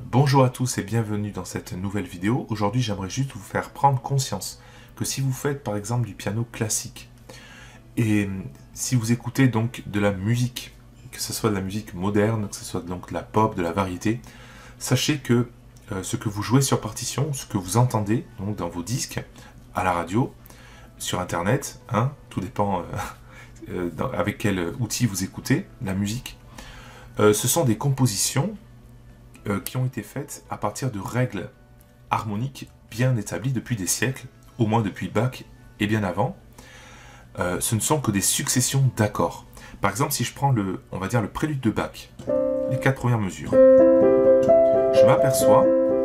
Bonjour à tous et bienvenue dans cette nouvelle vidéo. Aujourd'hui, j'aimerais juste vous faire prendre conscience que si vous faites par exemple du piano classique et si vous écoutez donc de la musique, que ce soit de la musique moderne, que ce soit donc de la pop, de la variété, sachez que ce que vous jouez sur partition, ce que vous entendez donc dans vos disques, à la radio, sur internet, tout dépend avec quel outil vous écoutez la musique, ce sont des compositions qui ont été faites à partir de règles harmoniques bien établies depuis des siècles, au moins depuis Bach et bien avant. Ce ne sont que des successions d'accords. Par exemple, si je prends on va dire le prélude de Bach, les 4 premières mesures, je m'aperçois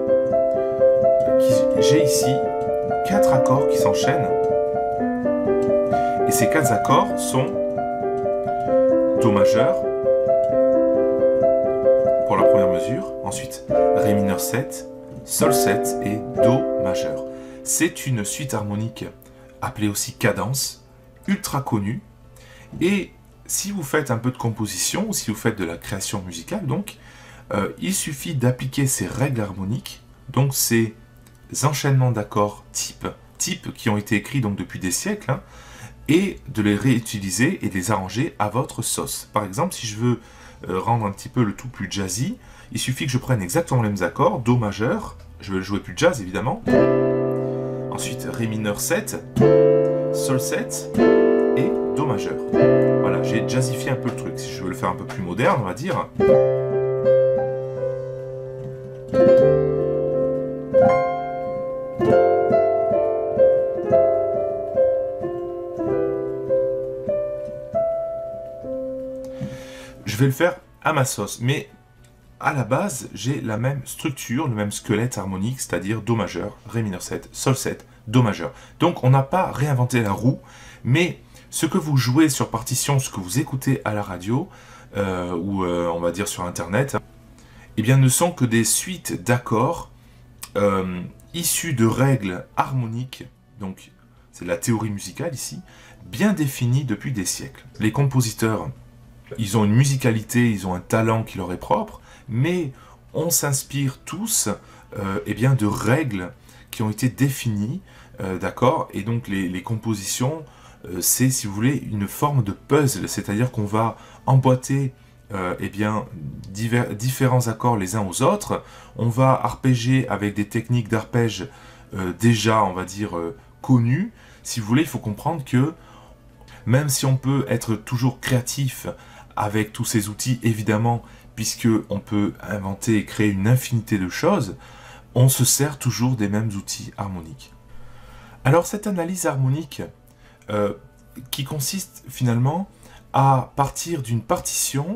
que j'ai ici 4 accords qui s'enchaînent, et ces 4 accords sont Do majeur pour la première mesure, ensuite Ré mineur 7, Sol 7 et Do majeur. C'est une suite harmonique appelée aussi cadence, ultra connue, et si vous faites un peu de composition, ou si vous faites de la création musicale, donc, il suffit d'appliquer ces règles harmoniques, donc ces enchaînements d'accords type qui ont été écrits donc depuis des siècles, et de les réutiliser et de les arranger à votre sauce. Par exemple, si je veux rendre un petit peu le tout plus jazzy, il suffit que je prenne exactement les mêmes accords, Do majeur, je vais le jouer plus jazz évidemment, ensuite Ré mineur 7, Sol 7 et Do majeur. Voilà, j'ai jazzifié un peu le truc. Si je veux le faire un peu plus moderne, on va dire. Je vais le faire à ma sauce, mais à la base, j'ai la même structure, le même squelette harmonique, c'est-à-dire Do majeur, Ré mineur 7, Sol 7, Do majeur. Donc on n'a pas réinventé la roue, mais ce que vous jouez sur partition, ce que vous écoutez à la radio, ou on va dire sur Internet, eh bien ne sont que des suites d'accords issus de règles harmoniques, donc c'est de la théorie musicale ici, bien définie depuis des siècles. Les compositeurs, ils ont une musicalité, ils ont un talent qui leur est propre, mais on s'inspire tous eh bien, de règles qui ont été définies, d'accord, et donc les compositions, c'est, si vous voulez, une forme de puzzle, c'est-à-dire qu'on va emboîter eh bien, différents accords les uns aux autres, on va arpéger avec des techniques d'arpège déjà, on va dire, connues. Si vous voulez, il faut comprendre que même si on peut être toujours créatif avec tous ces outils, évidemment, puisqu'on peut inventer et créer une infinité de choses, on se sert toujours des mêmes outils harmoniques. Alors cette analyse harmonique, qui consiste finalement à partir d'une partition,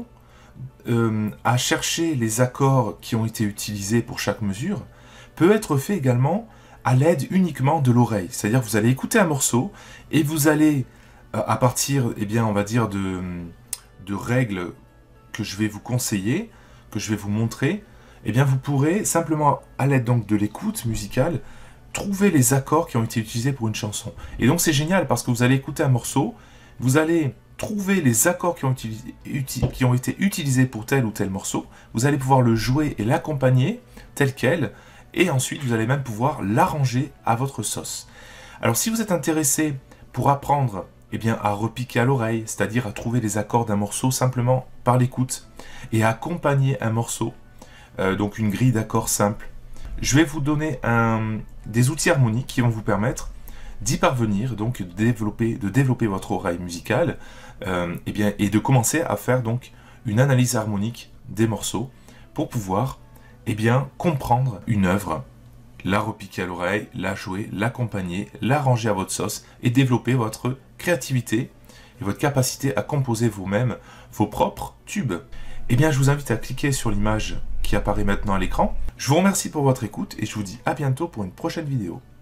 à chercher les accords qui ont été utilisés pour chaque mesure, peut être fait également à l'aide uniquement de l'oreille. C'est-à-dire que vous allez écouter un morceau et vous allez, à partir, eh bien, on va dire, de règles que je vais vous conseiller, que je vais vous montrer, eh bien, vous pourrez simplement, à l'aide donc de l'écoute musicale, trouver les accords qui ont été utilisés pour une chanson. Et donc c'est génial parce que vous allez écouter un morceau, vous allez trouver les accords qui ont été utilisés pour tel ou tel morceau, vous allez pouvoir le jouer et l'accompagner tel quel, et ensuite vous allez même pouvoir l'arranger à votre sauce. Alors si vous êtes intéressé pour apprendre eh bien, à repiquer à l'oreille, c'est-à-dire à trouver les accords d'un morceau simplement par l'écoute, et à accompagner un morceau, donc une grille d'accords simple, je vais vous donner des outils harmoniques qui vont vous permettre d'y parvenir, donc de développer votre oreille musicale, eh bien, et de commencer à faire donc une analyse harmonique des morceaux pour pouvoir eh bien, comprendre une œuvre, la repiquer à l'oreille, la jouer, l'accompagner, l'arranger à votre sauce et développer votre créativité et votre capacité à composer vous-même vos propres tubes. Eh bien, je vous invite à cliquer sur l'image qui apparaît maintenant à l'écran. Je vous remercie pour votre écoute et je vous dis à bientôt pour une prochaine vidéo.